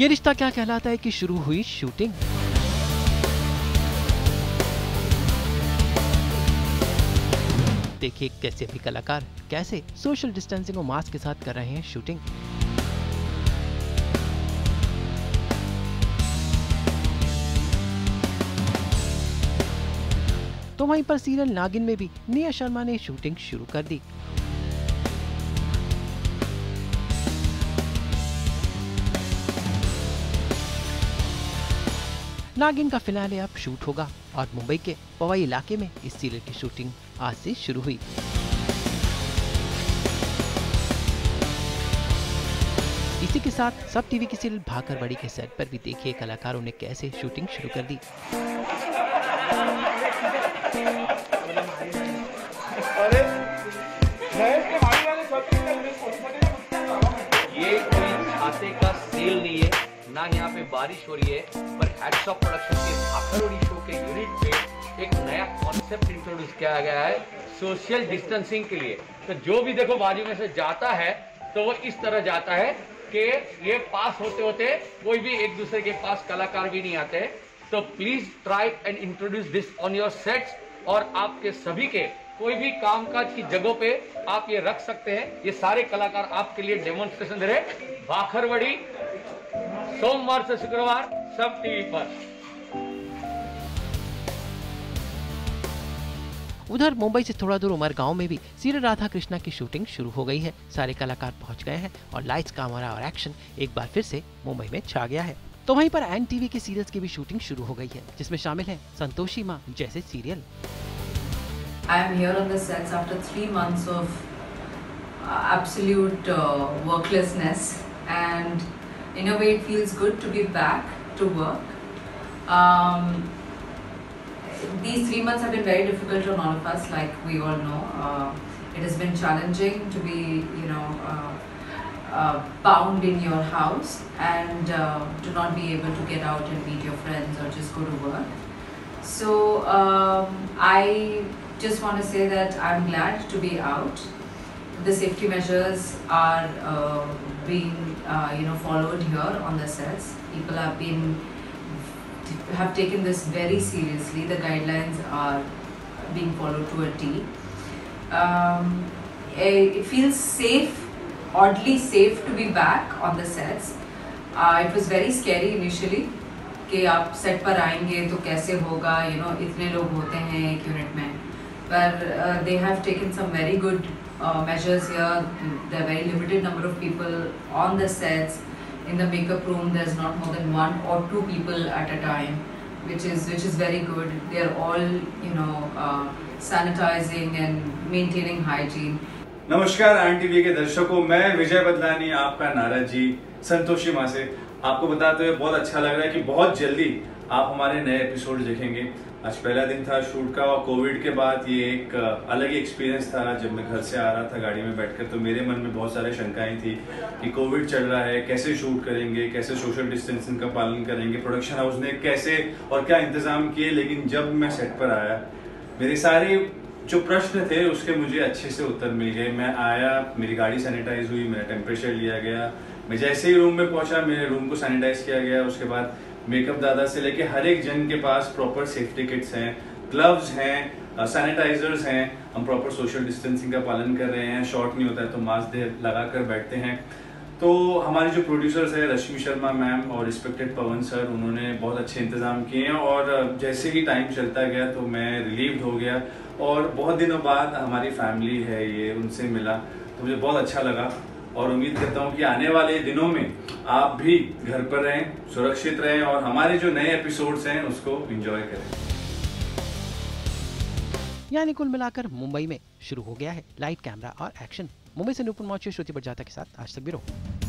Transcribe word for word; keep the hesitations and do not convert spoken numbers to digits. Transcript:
ये रिश्ता क्या कहलाता है कि शुरू हुई शूटिंग। देखिए कैसे भी कलाकार कैसे सोशल डिस्टेंसिंग और मास्क के साथ कर रहे हैं शूटिंग। तो वहीं पर सीरियल नागिन में भी निया शर्मा ने शूटिंग शुरू कर दी। नागिन का फिनाले अब शूट होगा और मुंबई के पवई इलाके में इस सीरियल की शूटिंग आज से शुरू हुई। इसी के साथ सब टीवी की सीरियल भाकर बड़ी के सेट पर भी देखिए कलाकारों ने कैसे शूटिंग शुरू कर दी। ये कोई खाते का सेल नहीं है, ना यहाँ पे बारिश हो रही है, पर हैट्स ऑफ प्रोडक्शन के भाकरवड़ी शो के यूनिट पे एक नया कॉन्सेप्ट इंट्रोड्यूस किया गया है सोशल डिस्टेंसिंग के लिए। तो जो भी देखो बाजू में से जाता है तो वो इस तरह जाता है कि ये पास होते होते कोई भी एक दूसरे के पास कलाकार भी नहीं आते। तो please try and introduce this on your sets, और आपके सभी के कोई भी कामकाज की जगहों पे आप ये रख सकते हैं। ये सारे कलाकार आपके लिए डेमोन्स्ट्रेशन दे रहे। भाखरवड़ी सोमवार से शुक्रवार सब टीवी पर। उधर मुंबई से थोड़ा दूर उमर गांव में भी सीरियल राधा कृष्णा की शूटिंग शुरू हो गई है। सारे कलाकार पहुंच गए हैं और लाइट्स, कैमरा और एक्शन एक बार फिर से मुंबई में छा गया है। तो वहीं पर एन टीवी के सीरियल्स की भी शूटिंग शुरू हो गई है, जिसमें शामिल है संतोषी माँ जैसे serial. I am here on the sets after three months of uh, absolute uh, worklessness, and in a way it feels good to be back to work. Um, these three months have been very difficult on all of us, like we all know. Uh, it has been challenging to be, you know, uh, uh, bound in your house and uh, to not be able to get out and meet your friends or just go to work. So um, I just want to say that I'm glad to be out. The safety measures are uh, being uh, you know followed here on the sets. People have been have taken this very seriously. The guidelines are being followed to a T. Um, it feels safe, oddly safe to be back on the sets. Uh, it was very scary initially कि आप set पर आएंगे तो कैसे होगा, you know, इतने लोग होते हैं एक यूनिट में, पर they have taken some very good uh, measures here. There are very limited number of people on the sets. In the makeup room, there's not more than one or two people at a time, which is which is very good. They are all, you know, uh, sanitizing and maintaining hygiene. नमस्कार N TV के दर्शकों, मैं विजय बदलानी आपका नारद जी संतोषी माँ से आपको बताते हुए बहुत अच्छा लग रहा है कि बहुत जल्दी आप हमारे नए एपिसोड देखेंगे। आज पहला दिन था शूट का और कोविड के बाद ये एक अलग ही एक्सपीरियंस था। जब मैं घर से आ रहा था गाड़ी में बैठकर तो मेरे मन में बहुत सारे शंकाएं थी कि कोविड चल रहा है, कैसे शूट करेंगे, कैसे सोशल डिस्टेंसिंग का पालन करेंगे, प्रोडक्शन हाउस ने कैसे और क्या इंतजाम किए। लेकिन जब मैं सेट पर आया मेरे सारे जो प्रश्न थे उसके मुझे अच्छे से उत्तर मिल गए। मैं आया, मेरी गाड़ी सैनिटाइज हुई, मेरा टेम्परेचर लिया गया, मैं जैसे ही रूम में पहुंचा मेरे रूम को सैनिटाइज किया गया। उसके बाद मेकअप दादा से लेके हर एक जन के पास प्रॉपर सेफ्टी किट्स हैं, ग्लव्स हैं, सैनिटाइजर्स हैं। हम प्रॉपर सोशल डिस्टेंसिंग का पालन कर रहे हैं। शॉट नहीं होता है तो मास्क लगा कर बैठते हैं। तो हमारे जो प्रोड्यूसर्स हैं रश्मि शर्मा मैम और रिस्पेक्टेड पवन सर, उन्होंने बहुत अच्छे इंतजाम किए हैं। और जैसे ही टाइम चलता गया तो मैं रिलीव्ड हो गया और बहुत दिनों बाद हमारी फैमिली है ये, उनसे मिला तो मुझे बहुत अच्छा लगा। और उम्मीद करता हूँ कि आने वाले दिनों में आप भी घर पर रहें, सुरक्षित रहें और हमारे जो नए एपिसोड्स हैं उसको एंजॉय करें। यानी कुल मिलाकर मुंबई में शुरू हो गया है लाइट, कैमरा और एक्शन। मुंबई से नुपुर मौर्य, श्रुति बड़जात्या के साथ आज तक ब्यूरो।